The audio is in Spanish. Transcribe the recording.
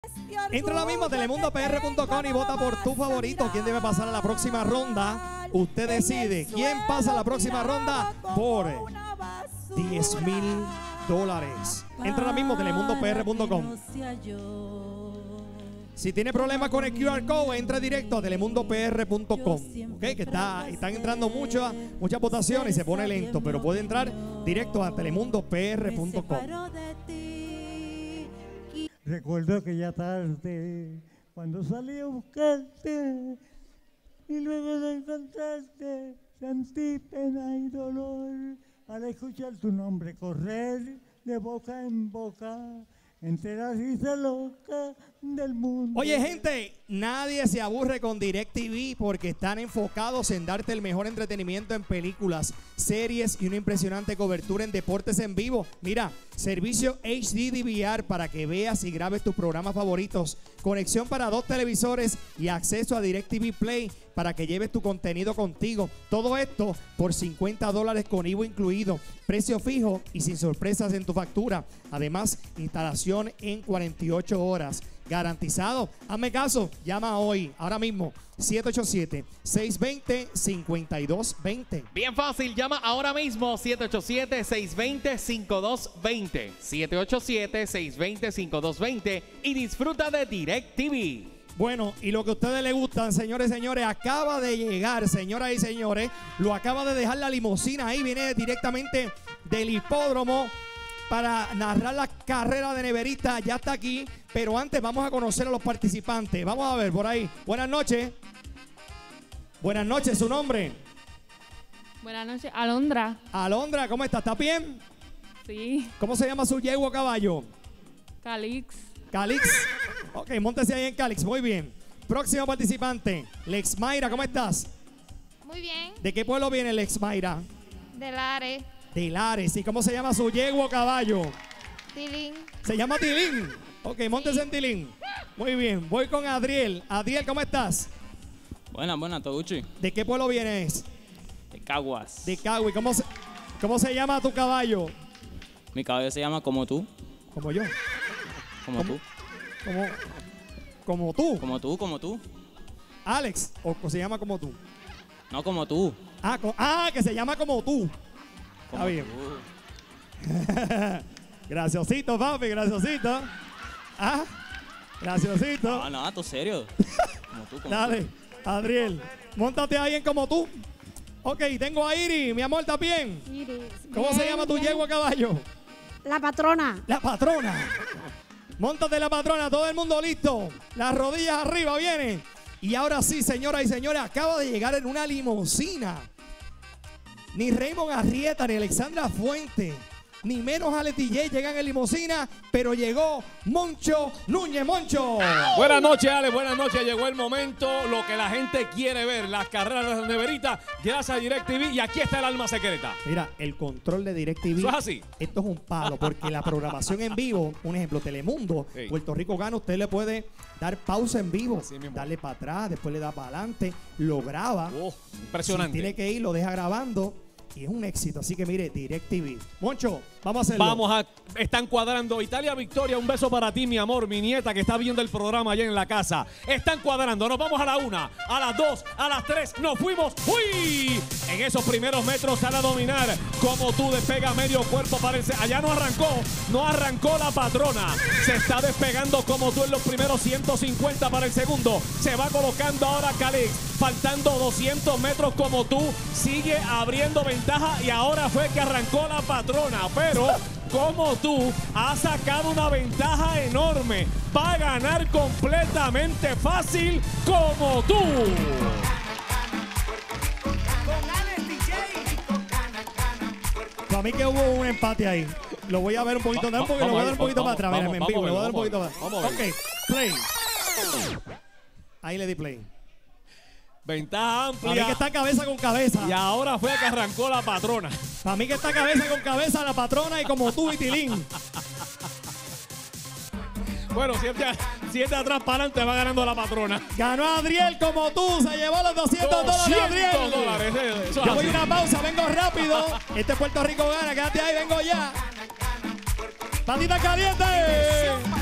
Entra ahora mismo a telemundopr.com y vota por tu favorito. ¿Quién debe pasar a la próxima ronda? Usted decide. ¿Quién pasa a la próxima ronda? Por $10,000. Entra ahora mismo a telemundopr.com. Si tiene problemas con el QR Code, entra directo a telemundopr.com. ¿Okay? Que están entrando muchas votaciones y se pone lento, pero puede entrar directo a telemundopr.com. Recuerdo aquella tarde cuando salí a buscarte y luego de encontrarte sentí pena y dolor al escuchar tu nombre correr de boca en boca entre la risa loca del mundo. Oye, gente, nadie se aburre con DirecTV porque están enfocados en darte el mejor entretenimiento en películas, series y una impresionante cobertura en deportes en vivo. Mira, servicio HD DVR para que veas y grabes tus programas favoritos, conexión para 2 televisores y acceso a DirecTV Play para que lleves tu contenido contigo. Todo esto por $50 con IVA incluido, precio fijo y sin sorpresas en tu factura. Además, instalación en 48 horas. Garantizado. Hazme caso, llama hoy, ahora mismo, 787-620-5220. Bien fácil, llama ahora mismo, 787-620-5220. 787-620-5220 y disfruta de DirecTV. Bueno, y lo que a ustedes les gustan, señores y señores, acaba de llegar, señoras y señores, lo acaba de dejar la limusina ahí, viene directamente del hipódromo para narrar la carrera de Neverita, ya está aquí, pero antes vamos a conocer a los participantes. Vamos a ver por ahí. Buenas noches. Buenas noches, ¿su nombre? Buenas noches, Alondra. Alondra, ¿cómo está? ¿Está bien? Sí. ¿Cómo se llama su yegua caballo? Calix. Calix. Ok, móntese ahí en Calix, muy bien. Próximo participante, Lex Mayra, ¿cómo estás? Muy bien, ¿De qué pueblo viene Lex Mayra? de Lares, De Lares. ¿Y cómo se llama su yegua caballo? Tilín, Se llama Tilín. Ok, móntese en Tilín. Muy bien, voy con Adriel. Adriel, ¿cómo estás? Buenas, Toguchi. ¿De qué pueblo vienes? De Caguas. De Cagüey. ¿Cómo se llama tu caballo? Mi caballo se llama Como Tú. Como yo. Como tú. Como tú. Como tú. Alex, o se llama como tú. No, como tú. Que se llama como tú. Como Está bien. tú. Graciosito, papi, graciosito. Graciosito. No, tú serio. Como tú, como Dale, Adriel, móntate ahí en como tú. Ok, tengo a Iri, mi amor, ¿está bien? Iris. ¿Cómo se llama tu yegua caballo? La patrona. La patrona. Móntate la patrona, todo el mundo listo. Las rodillas arriba, viene. Y ahora sí, señoras y señores, acaba de llegar en una limusina. Ni Raymond Arrieta, ni Alexandra Fuente, ni menos Ale TJ llegan en limusina, pero llegó Moncho Núñez. Moncho. Buenas noches, Ale. Buenas noches. Llegó el momento, lo que la gente quiere ver, las carreras de la Neverita, gracias a DirecTV. Y aquí está el alma secreta. Mira, el control de DirecTV. ¿Eso es así? Esto es un palo, porque la programación en vivo, un ejemplo, Telemundo, Sí. Puerto Rico gana, usted le puede dar pausa en vivo, Así mismo. darle para atrás, después le da para adelante, lo graba. Impresionante. Si tiene que ir, lo deja grabando. Y es un éxito, así que mire, DirecTV. Moncho, vamos a hacerlo. Están cuadrando. Italia Victoria, un beso para ti, mi amor, mi nieta que está viendo el programa allá en la casa. Están cuadrando. Nos vamos a la 1, a las 2, a las 3. Nos fuimos. ¡Uy! En esos primeros metros sale a dominar. Como tú despega medio cuerpo, parece. Allá no arrancó la patrona. Se está despegando como tú en los primeros 150 para el segundo. Se va colocando ahora Calix. Faltando 200 metros como tú. Sigue abriendo ventaja y ahora fue que arrancó la patrona. Pero como tú ha sacado una ventaja enorme. Va a ganar completamente fácil como tú. Para mí que hubo un empate ahí. Lo voy a ver un poquito, lo voy a dar un poquito para atrás. Mira, en vivo, le voy a dar un poquito más. Ok, play. Ahí le di play. Ventaja Para mí que amplia. está cabeza con cabeza. Y ahora fue que arrancó la patrona. Para mí que está cabeza con cabeza la patrona y como tú y Tilín. Bueno, si es de atrás para adelante, va ganando la patrona. Ganó Adriel como tú, se llevó los $200 Adriel. $200. Eso Yo es voy a así. una pausa, vengo rápido. Este Puerto Rico gana, quédate ahí, vengo ya. Patita caliente.